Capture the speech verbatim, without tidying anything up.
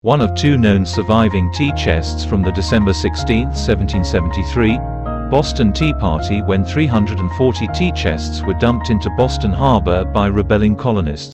one of two known surviving tea chests from the December sixteenth, seventeen seventy-three, Boston Tea Party, when three hundred forty tea chests were dumped into Boston Harbor by rebelling colonists.